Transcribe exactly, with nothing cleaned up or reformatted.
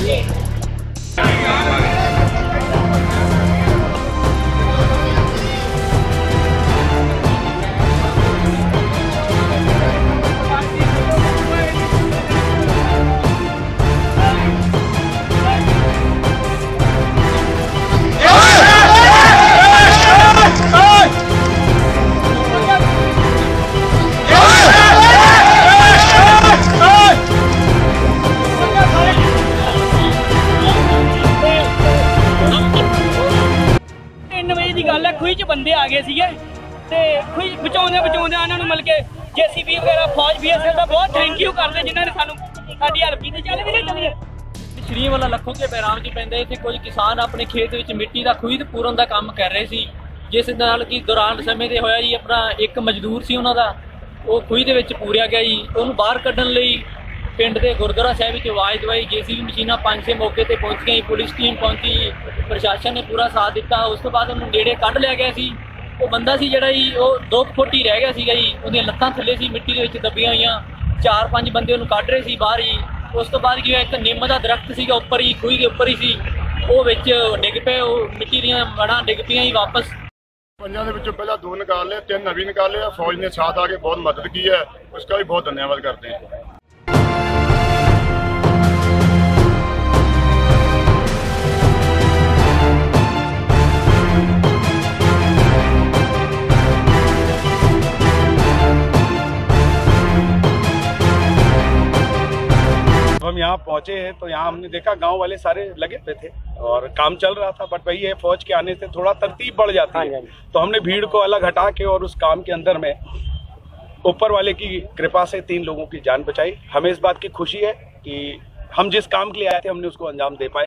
गल है खुई च बंदे आ गए सीगे ते खुई बचाउंदे बचाउंदे उन्हां नूं मिल के जेसीबी वगैरह फौज भी असें दा बहुत थैंक यू करदे जिन्हां ने सानू साडी हेल्प कीती। चल भी नहीं चलिए श्री वाला लखों के बैराम च पैंदा इत्थे कुछ किसान अपने खेत विच मिट्टी दा खुई पूरन दा काम कर रहे सी, जिस नाल कि दौरान समय ते होया जी अपना एक मजदूर सी उन्हां दा ਉਹ ਖੂਹੀ ਦੇ ਵਿੱਚ ਪੂਰਿਆ ਗਿਆ ਜੀ। ਉਹਨੂੰ ਬਾਹਰ ਕੱਢਣ ਲਈ ਪਿੰਡ ਦੇ ਗੁਰਦੁਆਰਾ ਸਾਹਿਬ ਵਿੱਚ ਆਵਾਜ਼ ਦਵਾਈ, ਜੇਸੀਬੀ ਮਸ਼ੀਨਾਂ ਪੰਜ ਛੇ ਮੌਕੇ ਤੇ ਪਹੁੰਚੀਆਂ ਜੀ, ਪੁਲਿਸ ਟੀਮ ਪਹੁੰਚੀ, ਪ੍ਰਸ਼ਾਸਨ ਨੇ ਪੂਰਾ ਸਾਥ ਦਿੱਤਾ। ਉਸ ਤੋਂ ਬਾਅਦ ਉਹਨੂੰ ਨੇੜੇ ਕੱਢ ਲਿਆ ਗਿਆ ਸੀ। ਉਹ ਬੰਦਾ ਸੀ ਜਿਹੜਾ ਜੀ ਉਹ ਦੋ ਫੁੱਟ ਹੀ ਰਹਿ ਗਿਆ ਸੀਗਾ ਜੀ, ਉਹਦੀਆਂ ਲੱਤਾਂ ਥੱਲੇ ਸੀ ਮਿੱਟੀ ਦੇ ਵਿੱਚ ਦੱਬੀਆਂ ਹੋਈਆਂ, ਚਾਰ ਪੰਜ ਬੰਦੇ ਉਹਨੂੰ ਕੱਢ ਰਹੇ ਸੀ ਬਾਹਰ ਜੀ। ਉਸ ਤੋਂ ਬਾਅਦ ਕੀ ਹੋਇਆ, ਇੱਕ ਨਿੰਮ ਦਾ ਦਰਖਤ ਸੀਗਾ ਉੱਪਰ ਹੀ ਖੂਹੀ ਦੇ ਉੱਪਰ ਹੀ ਸੀ, ਉਹ ਵਿੱਚ ਡਿੱਗ ਪਏ, ਉਹ ਮਿੱਟੀ ਦੀਆਂ ਮੜਾਂ ਡਿੱਗ ਪਈਆਂ ਜੀ ਵਾਪਸ। पंजा के विचों पहला दो निकाल लिया, तीन नवी निकाल लिया। फौज ने साथ आके बहुत मदद की है, उसका भी बहुत धन्यवाद करते हैं। हम यहाँ पहुँचे हैं तो यहाँ हमने देखा गांव वाले सारे लगे हुए थे और काम चल रहा था, बट वही है फौज के आने से थोड़ा तरतीब बढ़ जाती है। तो हमने भीड़ को अलग हटा के और उस काम के अंदर में ऊपर वाले की कृपा से तीन लोगों की जान बचाई। हमें इस बात की खुशी है कि हम जिस काम के लिए आए थे हमने उसको अंजाम दे पाए।